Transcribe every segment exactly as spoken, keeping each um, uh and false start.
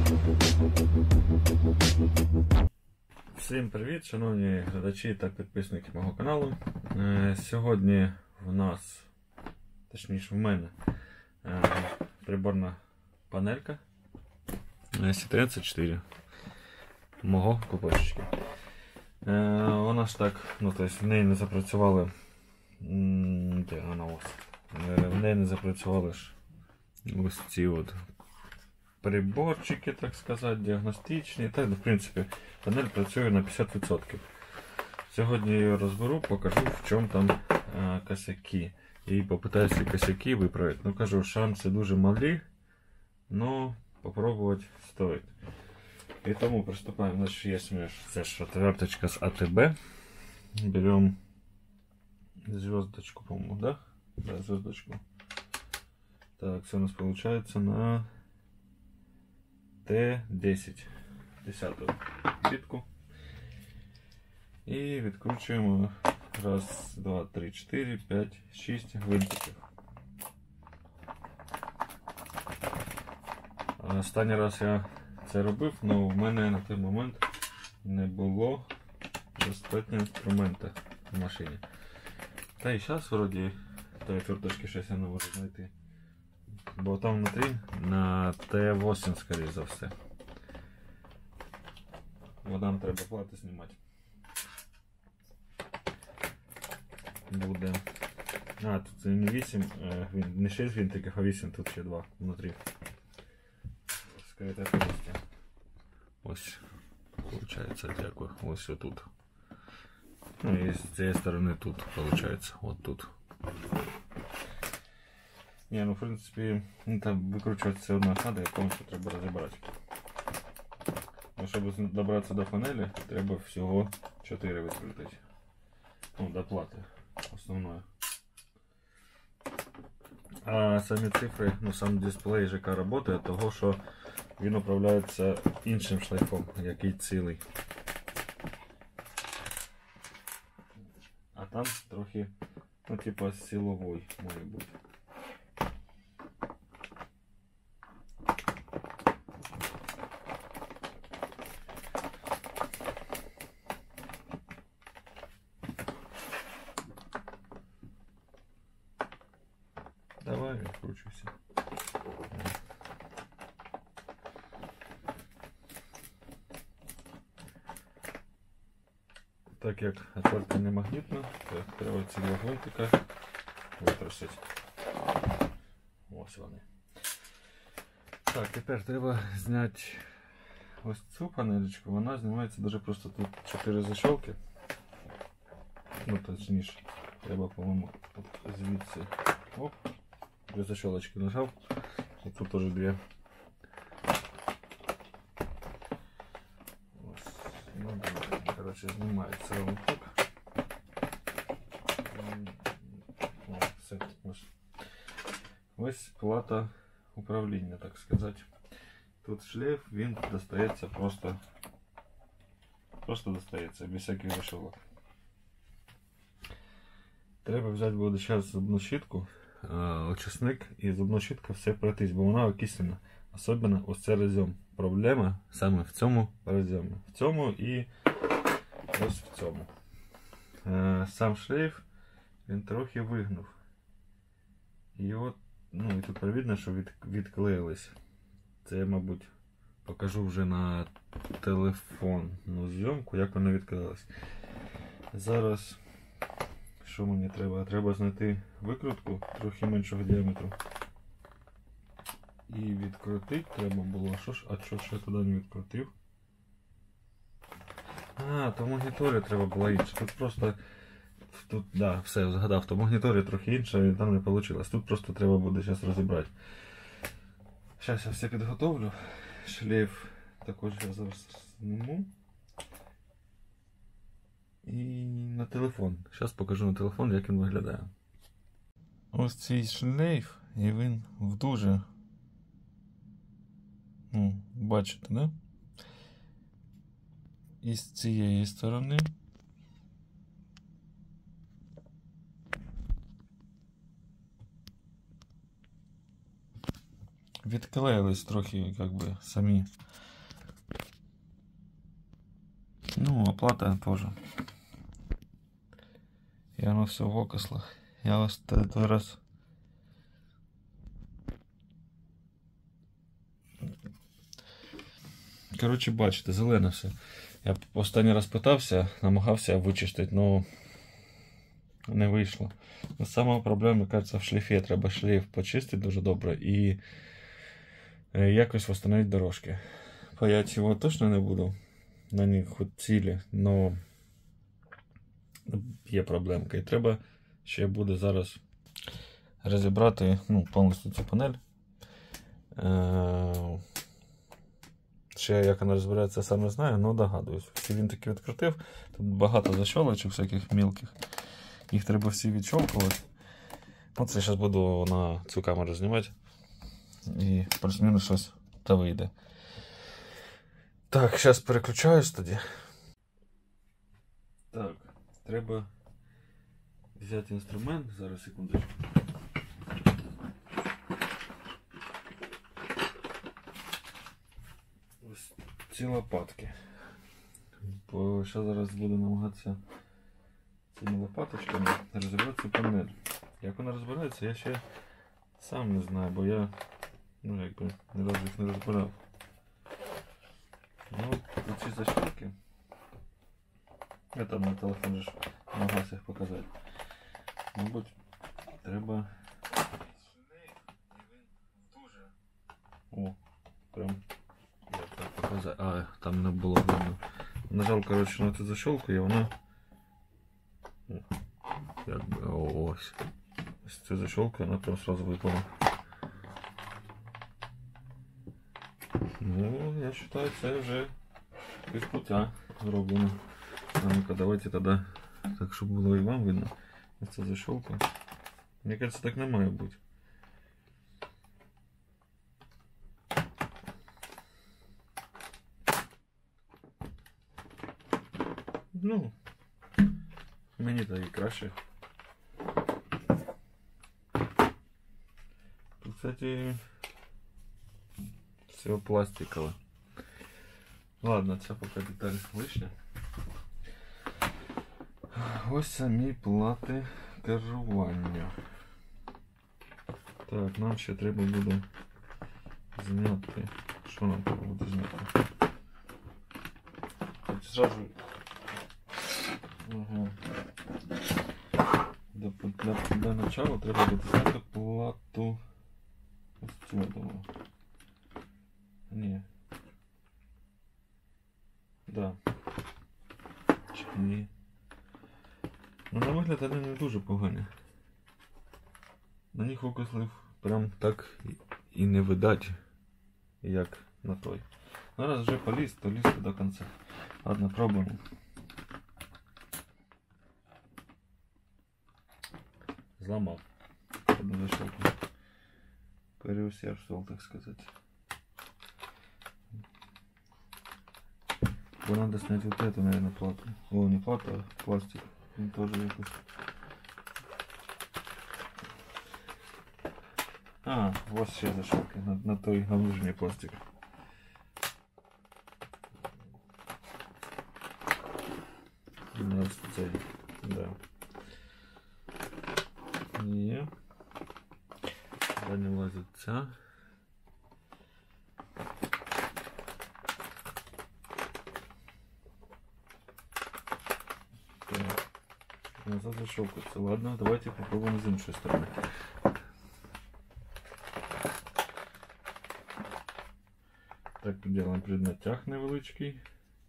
Всім привіт, шановні глядачі та підписники мого каналу. Сьогодні в нас, точніше в мене, приборна панелька сі тридцять чотири мого купочечки. Вона ж так, ну то есть в неї не запрацювали, де вона ось, в неї не запрацювали ж ось ці от приборчики, так сказати, діагностичні. Так, в принципі, панель працює на п'ятдесят відсотків. Сьогодні я її розберу, покажу, в чому там а, косяки. І попитаюся косяки виправити. Ну, кажу, шанси дуже малі, але попробувати стоїть. І тому приступаємо. Значить, є смеш. Це ж отверточка з АТБ. Беремо звездочку, по-моему, да? Да, звездочку. Так, все у нас получается на Т десять. десяту бітку. І відкручуємо раз, два, три, чотири, п'ять, шість гвинтиків. Останній раз я це робив, але в мене на той момент не було достатньо інструмента в машині. Та і зараз вроді тої отверточки щось я не можу знайти. Бо там внутрі на Т вісім, скоріше за все. Бо нам треба плати знімати. Буде. А, тут не вісім, не шість гвинтиків, а вісім, тут ще два внутрі. Скрите полістя. Ось, виходить, дякую. Ось тут. Ну і з цієї сторони тут, виходить, от тут. Не, ну в принципі, ну, там викручувати все одно треба, я повністю треба розібрати. Ну, щоб добратися до панелі, треба всього чотири відкрутити. Ну, до плати основної. А самі цифри, ну сам дисплей ЖК працює, того що він управляється іншим шлейфом, який цілий. А там трохи, ну типа силовий може бути. Давай, відкручуйся. Так як отвертка не магнітна, то треба ці два гвинтика витрусити. Ось вони. Так, тепер треба зняти ось цю панелечку. Вона знімається дуже просто. Тут чотири защолки. Ну, точніше, треба, по-моєму, звідси. Оп. Две защелочки нажал, и тут тоже две. Ну, короче, снимается вот так. О, все, ось. Ось плата управління, так сказати. Тут шлейф, він достається просто, просто достається, без всяких защелок. Треба взяти буде зараз зубну щітку, очисник і зубну щітку все пройтись, бо вона окислена. Особливо ось це розйом. Проблема саме в цьому розйомі. В цьому і ось в цьому. Сам шлейф, він трохи вигнув. І от, ну і тут видно, що від, відклеїлись. Це я, мабуть, покажу вже на телефонну зйомку, як вона відклеїлась. Зараз що мені треба? Треба знайти викрутку трохи меншого діаметру. І відкрутити треба було. Що ж, а що ж я туди не відкрутив? А, то в магніторі треба було інше. Тут просто, тут, да, все, згадав, то в магніторі трохи інше, і там не вийшло. Тут просто треба буде зараз розібрати. Зараз я все підготовлю. Шлейф також я зараз зніму. І на телефон. Зараз покажу на телефон, як він виглядає. Ось цей шлейф, і він в дуже, ну, бачите, да? І з цієї сторони відклеїлись трохи, як би, самі. Ну, оплата теж. І воно все в окислах. Я ось той раз... Коротше, бачите, зелене все. Я останній раз питався, намагався вичистити, але не вийшло. Сама проблема, кажеться, в шліфі. Треба шліф почистити дуже добре і якось встановити дорожки. Паять його точно не буду. На них хоч цілі, але є проблемка. І треба ще буде зараз розібрати, ну, повністю цю панель. Ще як вона розбирається, сам не знаю, але догадуюсь. Всі він таки відкрутив. Тут багато защолочок всяких мілких. Їх треба всі відщолкувати. Оце я зараз буду на цю камеру знімати. І плюс-мінус щось та вийде. Так, зараз переключаюсь тоді. Так, треба взяти інструмент. Зараз, секундочку. Ось ці лопатки. Бо ще зараз буду намагатися цими лопаточками розібрати цю панель. Як вона розбирається, я ще сам не знаю, бо я, ну, якби ні разу їх не розбирав. Ну, ці защілки. Я там на телефоні ж намагався їх показати. Мабуть, треба... О, прям... Я так показав. А, там не було видно. Нажав, коротше, на цю защолку і вона... Якби, ось. Ось цю защолку, вона прям сразу випала. Ну, я вважаю, це вже без пуття зроблено. А ну-ка, давайте тоді, так, щоб було і вам видно. Ось ця защолка. Мені кажется, так не має бути. Ну, мені так і краще. Тут, кстати, все пластикове. Ладно, це поки деталь лишня. Ось самі плати керування. Так, нам ще треба буде зняти. Що нам треба буде зняти? Тут зразу... Ага. Для, для, для начала треба буде зняти плату. Ось цю, я думаю. Ні. Да. Чи ні? Ну, на вигляд вони не дуже погані. На них окислив прям так і не видать, як на той. Ну, раз вже поліз, то ліз до кінця. Ладно, пробуємо. Зламав. Одну защелку. Переусердствовал, так сказать. Бо надо снять вот эту, наверное, плату. О, не плату, а пластик. Он тоже якось. А, вот ще зашивки на, на той галужний пластик. Ось цей, да. Є. Сюди не влазить ця. Назад зашелкаться. Ладно, давайте попробуем с іншої стороны. Так, делаем преднатяг невеличкий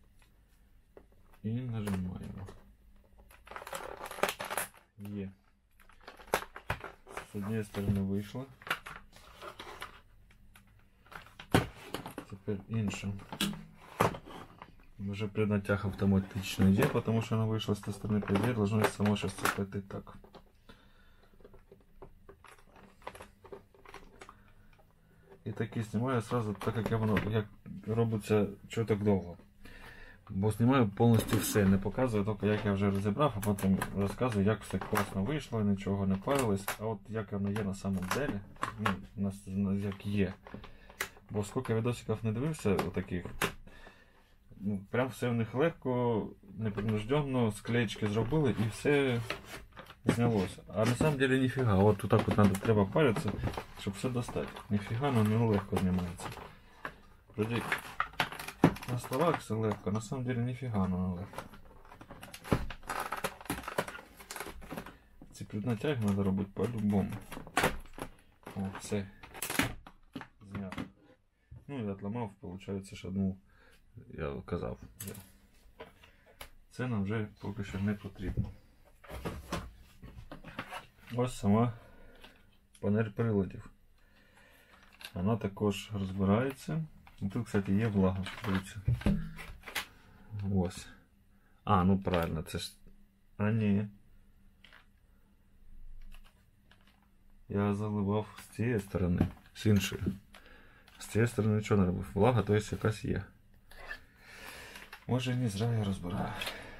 і нажимаємо. Є. З однієї сторони вийшло. Тепер інша. Уже преднатяг автоматично йде, потому что она вышла с той стороны, по идее, должно само сейчас цепать так. І таки знімаю сразу, так як я воно як робиться чого так довго. Бо знімаю повністю все, не показую, тільки як я вже розібрав, а потім розказую, як все класно вийшло, нічого не парилось. А от як воно є на самом деле, ну, як є. Бо скільки відосиків не дивився отаких, ну, прям все в них легко, непринужденно, склеєчки зробили і все знялося. А на самом деле ніфіга, от тут так от надо, треба паритися, щоб все достати. Ніфіга, ну не легко знімається. Вроді на словах все легко, на самом деле ніфіга, ну не легко. Ці преднатяги треба робити по-любому. О, все. Знято. Ну і отламав, виходить, що одну я казав. Це нам вже поки що не потрібно. Ось сама панель приладів. Вона також розбирається. І тут, кстати, є влага. Дивіться. Ось. А, ну правильно, це ж... А, ні. Я заливав з цієї сторони, з іншої. З цієї сторони нічого не робив. Влага, то є якась є. Може, не зря я розбираю.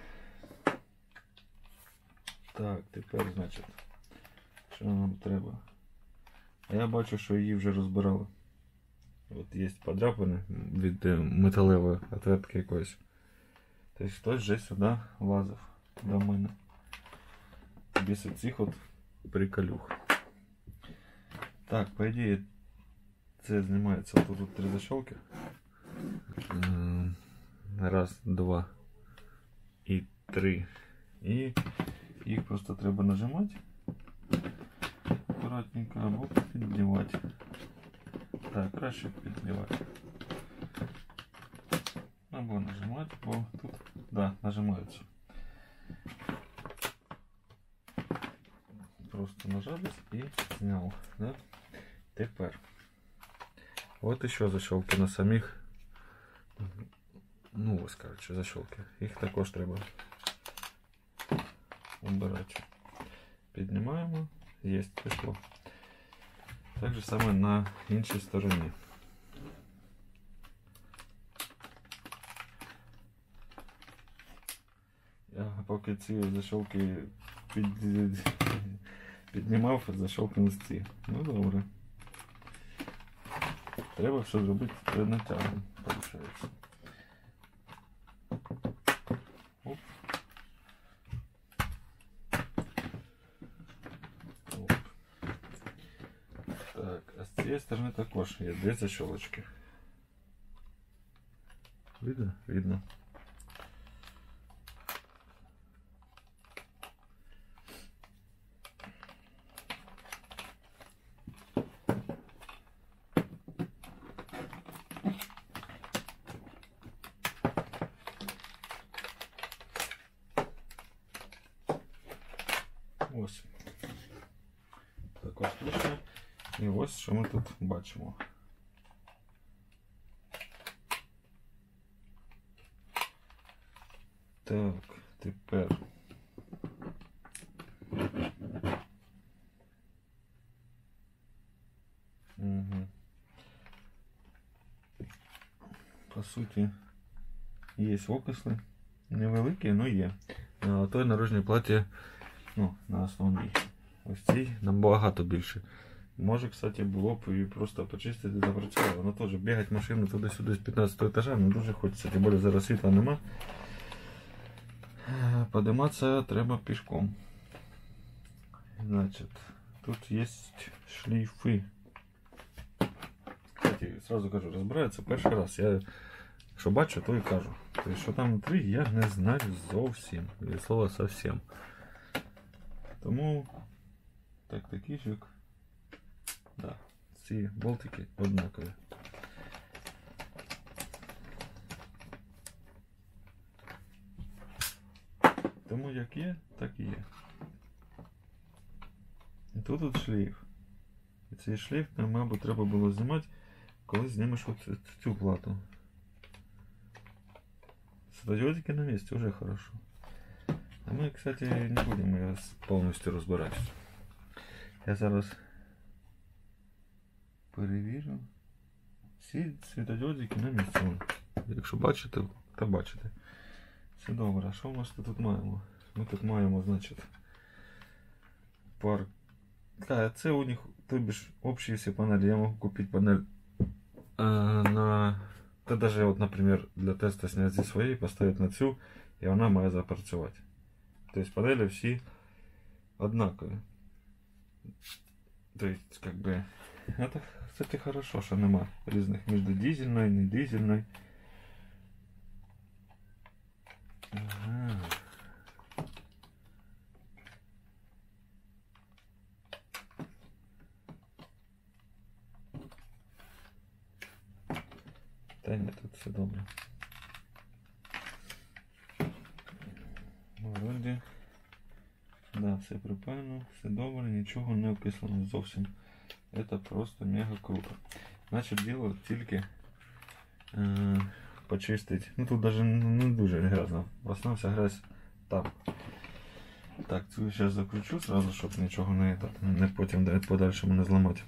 Так, тепер, значить, що нам треба? А я бачу, що її вже розбирали. От є подряпини від металевої отвертки якоїсь. Тобто хтось вже сюди лазив до мене. Без цих от приколюх. Так, по ідеї, це знімається. Тут, тут три защелки. Раз, два і три. І їх просто треба нажимати акуратненько або піднімати. Так, краще піднімати. Або нажимати, бо тут, да, нажимаються. Просто нажали і зняв. Да? Тепер. От іще защолки на самих. Ну ось, коротше, защолки. Їх також треба убирати. Піднімаємо. Є, пішло. Так же саме на іншій стороні. Я поки ці защолки під... піднімав, защолки на ці. Ну добре. Треба все зробити перед натягом, виходить. Оп. Оп. Так, а з цієї сторони також є дві защолочки. Видно? Видно. Ось. Також пішли. І ось що ми тут бачимо. Так, тепер. Угу. По суті, є окисли. Невеликі, але є. На той наружній платі, ну, на основній. Ось цій набагато більше. Може, кстати, було б і просто почистити і запрацювати. Воно теж бігати машину туди-сюди з п'ятнадцятого етажа, не дуже хочеться, тим більше зараз світла нема. Подиматися треба пішком. Значить, тут є шлейфи. Кстати, сразу кажу, розбирається перший раз. Я що бачу, то і кажу. Тобто, що там внутрі, я не знаю зовсім. Від слова совсем. Тому так, такий жик. Да, ці болтики однакові. Тому як є, так і є. І тут от шлейф. І цей шлейф, мабуть, треба було знімати, коли знімеш от цю плату. Светодиодики на місці, вже хорошо. А ми, кстати, не будемо її повністю розбирати. Я зараз перевірю. Всі світодіодики на місці. Якщо бачите, то бачите. Все добре. А що ми ж тут маємо? Ми тут маємо, значить, пар. А, це у них, тобі ж, общі всі панелі. Я можу купити панель на... Та даже, от, наприклад, для тесту зняти зі своєї, поставити на цю, і вона має запрацювати. Тобто панелі всі однакові. Тобто, как бы, это, кстати, хорошо, що нема різних між дизельною, не дизельною. Ага. Та ні, тут все добре. Вроді, да, все припаяно, все добре, нічого не окислено зовсім. Це просто мега круто. Значить, діло тільки е, почистити. Ну тут навіть не дуже грязно. В основному вся грязь там. Так, цю я зараз закручу сразу, щоб нічого не, не потім подальшому не зламати.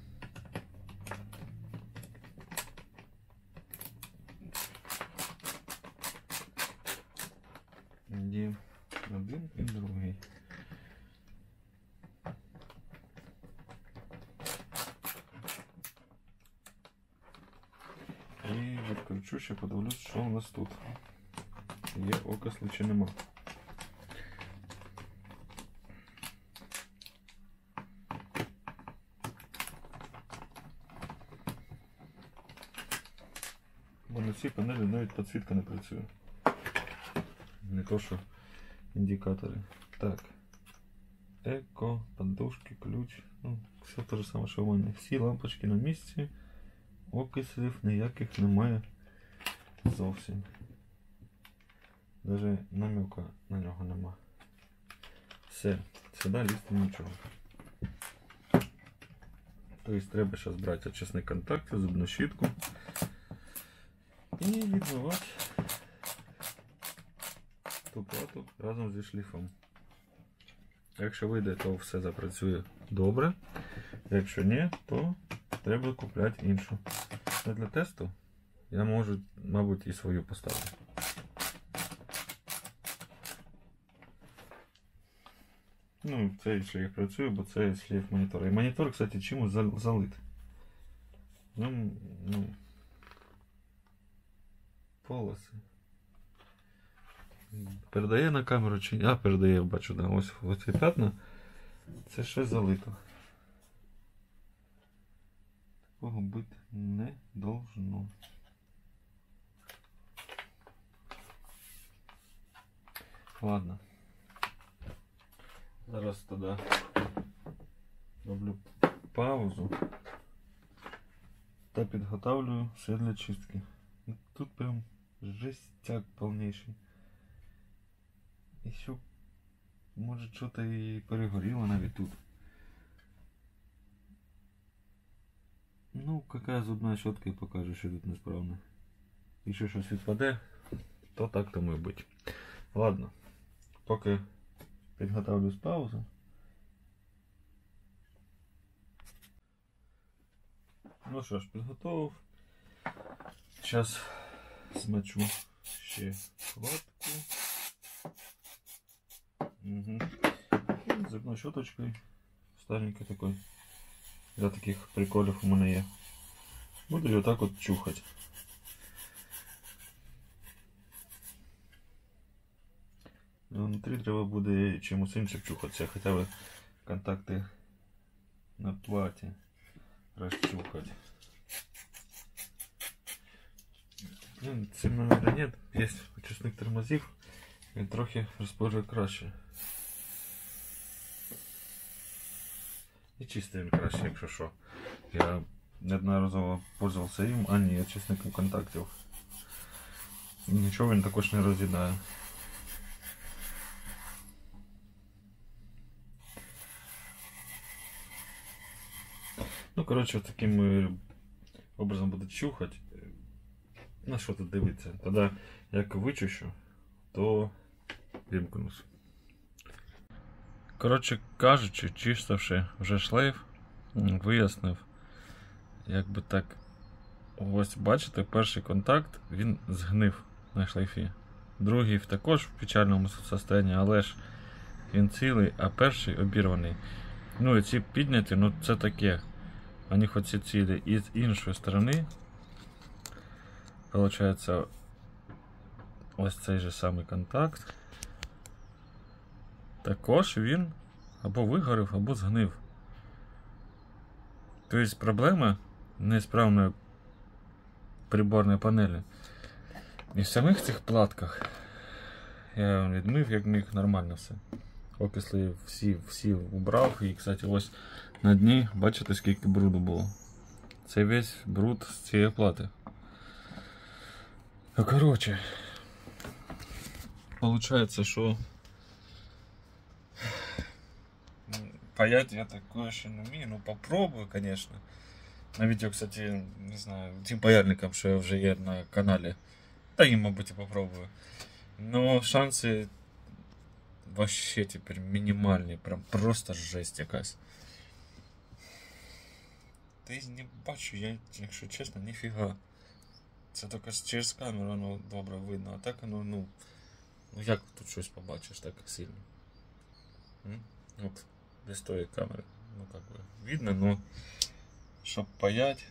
Є один і другий. І відключу, ще подивлюсь, що у нас тут. Є окисли чи нема. Бо на цій панелі навіть підсвітка не працює. Не то, що індикатори. Так. Еко, подушки, ключ. Ну, все те ж саме, що в мене. Всі лампочки на місці. Окислів ніяких немає зовсім. Даже намека на нього нема. Все, сюди лізти нічого. Тобто треба зараз брати очисні контакти, зубну щітку і відмивати ту плату разом зі шліфом. Якщо вийде, то все запрацює добре. Якщо ні, то треба купляти іншу. А для тесту я можу, мабуть, і свою поставити. Ну, цей шлейф працює, бо це шлейф монітора. І монітор, кстати, чимось залит. Ну, ну, полоси. Передає на камеру чи ні? А, передає, бачу, да. Ось оці п'ятна. Це ще залито. Такого бути не должно. Ладно. Зараз тоді роблю паузу та підготовлю все для чистки. Тут прям жестяк повніший. І ще, може, щось і перегоріло навіть тут. Ну, яка зубна щотка і покаже, що тут несправно. Якщо щось відпаде, то так тому і бути. Ладно, поки підготовлю з паузу. Ну що ж, підготовив. Зараз змочу ще вкладку. Угу. І зубною щоточкою, старенькой такой, для таких приколів у мене є. Буду її отак от чухати. Внутрі треба буде чимось іншим чухатися, хоча б контакти на платі розчухати. Цим номера нет, є очисник тормозів, він трохи розположує краще. І чистий він краще, якщо що. Я неодноразово пользувався їм, а не очисником контактів. Нічого він також не роз'їдає. Ну, коротше, таким образом буду чухати. На що тут дивитися? Тоді, як вичищу, то вимкнусь. Коротше кажучи, чистивши вже шлейф, вияснив, як би так, ось бачите, перший контакт, він згнив на шлейфі. Другий також в печальному стані, але ж він цілий, а перший обірваний. Ну і ці підняті, ну це таке. Вони хоч і цілі. І з іншої сторони Получається, ось цей же самий контакт. Також він або вигорів, або згнив. Тобто проблема несправної приборної панелі. І в самих цих платках я відмив, як міг, нормально все. Окисли всі, всі убрав. І, кстати, ось на дні, бачите, скільки бруду було. Це весь бруд з цієї плати. Ну, короче, получается, що паять я такое ще не вмію, ну попробую, конечно. На відео, кстати, не знаю, тим паяльникам, що я вже є на каналі. Та їм, мабуть, і попробую. Но шанси вообще тепер мінімальні, прям просто жесть якась. Та й не бачу, я, якщо чесно, ніфіга. Це тільки через камеру воно добре видно, а так воно, ну, ну як тут щось побачиш так сильно? М? От, без тої камери, ну как би, видно, но щоб паять,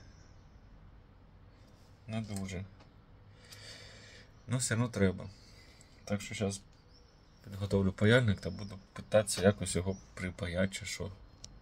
не дуже. Ну все одно треба. Так що зараз підготовлю паяльник та буду питатися якось його припаяти чи що.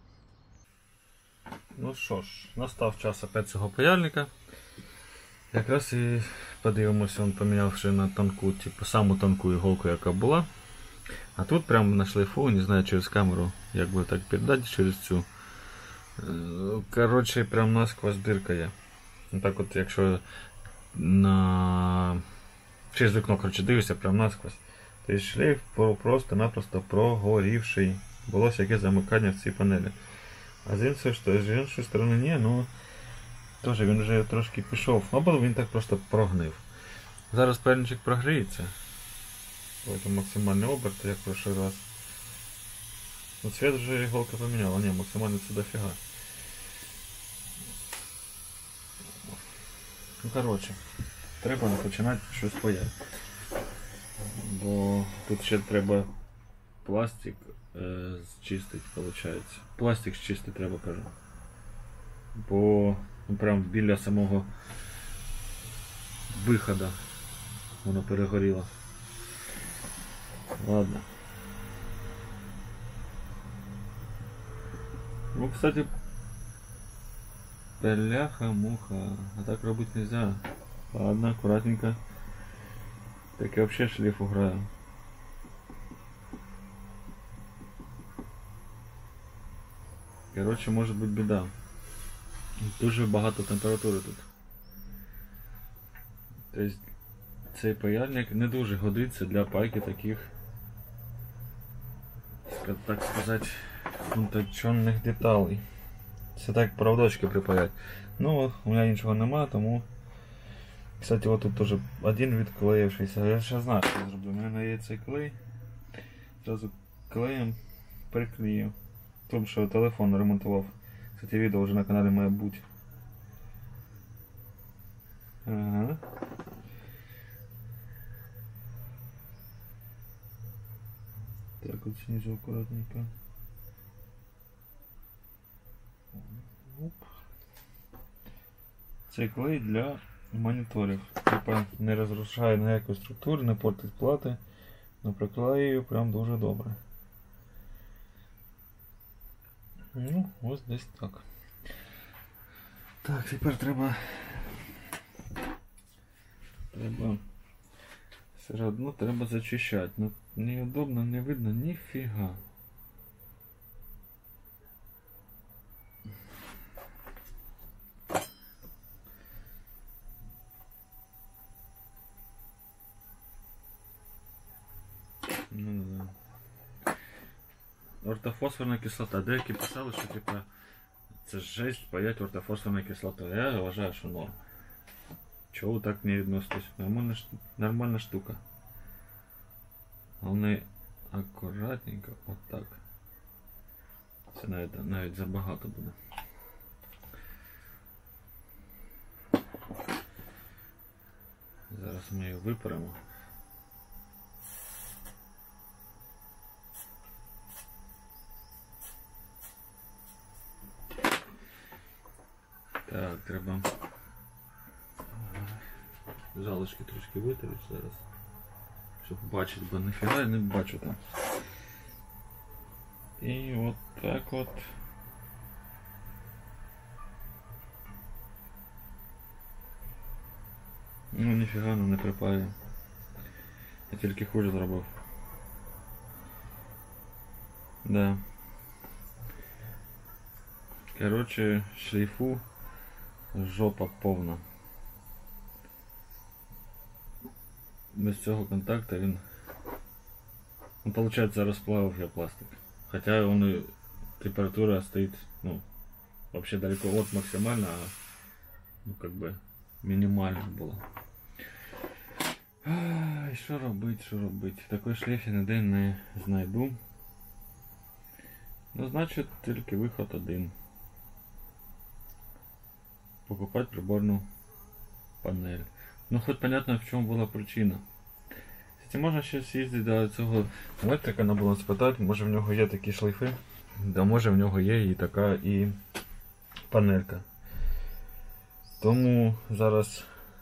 Ну що ж, настав час опять цього паяльника. Якраз і подивимося, він помінявши на тонку, типу саму тонку іголку, яка була. А тут прямо на шлейфу, не знаю, через камеру, як би так передати, через цю. Коротше, прям насквозь дирка є. Так от, якщо на... через вікно, коротше, дивишся, прям насквозь. Тобто шлейф просто-напросто прогорівший. Було всяке замикання в цій панелі. А з іншої, що, з іншої сторони ні, ну... Теж він вже трошки пішов, або він так просто прогнив. Зараз паяльничок прогріється. Ось максимальний оберт, як в прошлый раз. Ну, цвет вже іголка поміняла, ні, максимально це дофіга. Ну, коротше, треба починати щось паяти. Бо тут ще треба пластик е, зчистити, виходить. Пластик зчистити треба, кажу. Бо ну, прям біля самого виходу воно перегоріло. Ладно. Ну, кстати, бляха-муха. А так робить нельзя. Ладно, аккуратненько. Так я вообще шлейф уграю. Короче, может быть беда. Дуже багато температури тут. Тобто цей паяльник не дуже годиться для пайки таких, так сказати, утончених деталей. Це так проводочки припаять. Ну, у мене іншого немає, тому... Кстати, вот тут тоже один відклеївшийся. Я ще знаю, що я зроблю. У мене є цей клей. Зразу клеєм приклею. Тому що телефон ремонтував. Кстати, відео вже на каналі має бути. Ага. Так, вот снизу аккуратненько. Оп. Це клей для моніторів. Типа не розрушає ніякої структури, не портить плати. Но приклею прям дуже добре. Ну, ось десь так. Так, тепер треба... Треба... Все одно треба зачищати. Ну, неудобно, не видно ніфіга. Ну да. Ортофосфорна кислота. Деякі писали, що типа це жесть паять ортофосфорною кислотою. Я вважаю, що норм. Чого ви так не відноситесь? Нормальна, нормальна штука. Головне акуратненько, отак. Це навіть, навіть забагато буде. Зараз ми її випаримо. Так, треба залишки трошки витеруть зараз, щоб бачити, бо ніфіга я не бачу там. І от так от. Ну ніфіга не припає. Я тільки хуже зробив. Да. Короче, шлейфу жопа повна. Без цього контакту він, ну, получается, розплавив я пластик. Хотя он и температура стоит, ну, вообще далеко от максимально, а, ну, как бы минимально было. Ай, що робити, що робити? Такий шлейф я ніде не знайду. Ну, значить, тільки виход один. Покупать приборную панель. Ну, хоть понятно, в чому була причина. Кстати, можна ще з'їздити до цього електрика, на було спитати, може в нього є такі шлейфи, да може в нього є і така і панелька. Тому зараз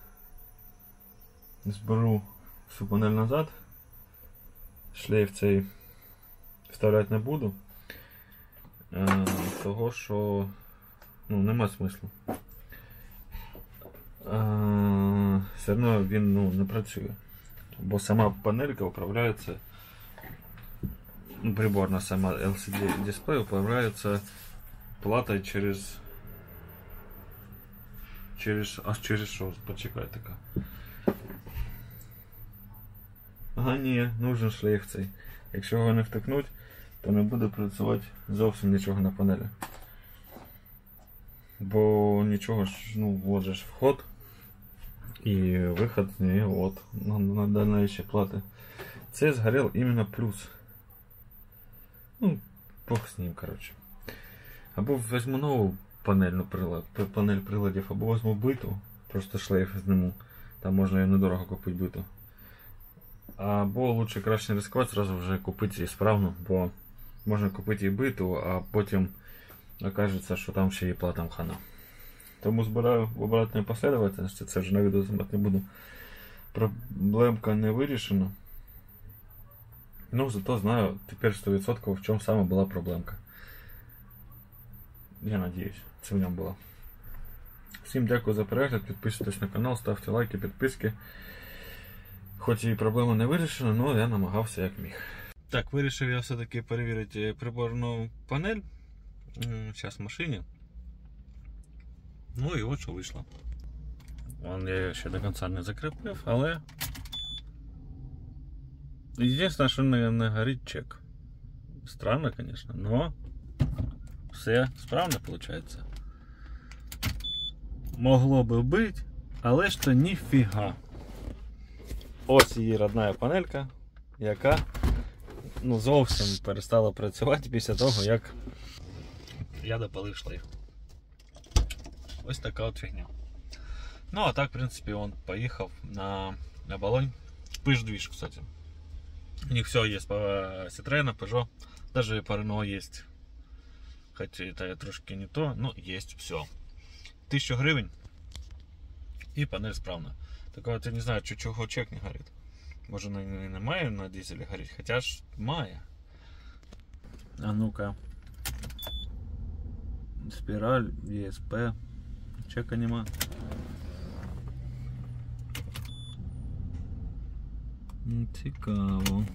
зберу всю панель назад, шлейф цей вставляти не буду, е, того що, ну, нема смислу. Е, все одно він, ну, не працює, бо сама панелька управляється, ну, приборна сама ел си ді дисплей управляється платой через через аж через що? Почекай така. Ага, ні, нужен шлейф цей. Якщо його не втикнуть, то не буде працювати зовсім нічого на панелі. Бо нічого ж, ну, от же ж вход і виход з неї, от, на, на даної ще плати. Це згорів іменно плюс. Ну, бог з ним, коротше. Або візьму нову панельну прилад, панель приладів, або візьму биту, просто шлейф зніму. Там можна її недорого купити биту. Або лучше краще не ризикувати, зразу вже купити її справну, бо можна купити і биту, а потім окажеться, що там ще і платам хана. Тому збираю в обратній послідовательності, це вже на відео знімати не буду. Проблемка не вирішена. Ну, зато знаю тепер сто відсотків в чому саме була проблемка. Я надіюсь, це в ньому було. Всім дякую за перегляд, підписуйтесь на канал, ставте лайки, підписки. Хоч і проблема не вирішена, але я намагався як міг. Так, вирішив я все-таки перевірити приборну панель. Зараз в машині. Ну і от що вийшло. Вон я ще до кінця не закріпив, але єдине, що не, не горить чек. Странно, звісно, но все справно виходить. Могло би бути, але ж то ніфіга. Ось її родна панелька, яка, ну, зовсім перестала працювати після того, як я допалив шлейф. Ось така от фігня. Ну, а так, в принципі, он поїхав на, на балонь. Пыж-движ, кстати. У них все есть по Citroёn, Peugeot, даже по Renault есть. Хотя это трошки не то, но есть все. Тисячу гривень і панель справна. Так от я не знаю, чого чек не горить. Може не, не має на дизелі горить, хоча ж має. А ну-ка. Спіраль, і ес пі. Чека нема. Цікаво.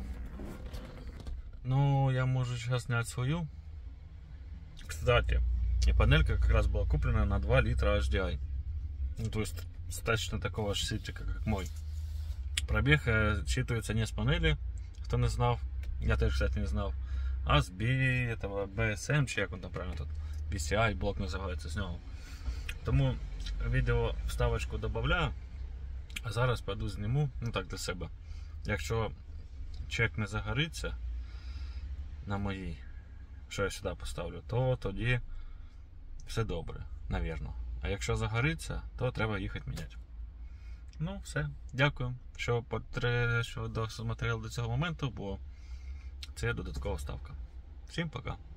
Ну, я можу сейчас снять свою. Кстати, и панелька как раз была куплена на два литра эйч ди ай. Ну, то есть, достаточно такого же ситчика, как мой. Пробег считывается не с панели, кто не знал. Я тоже, кстати, не знал. А с B, этого би ес ем, чи як он там правильно тут, би сі ай блок називається з нього. Тому відео вставочку додаю, а зараз пойду зніму, ну так для себе. Якщо чек не загориться на моїй, що я сюди поставлю, то тоді все добре, навірно. А якщо загориться, то треба їхати міняти. Ну, все. Дякую, що, потр... що досмотрели до цього моменту, бо це додаткова ставка. Всім пока.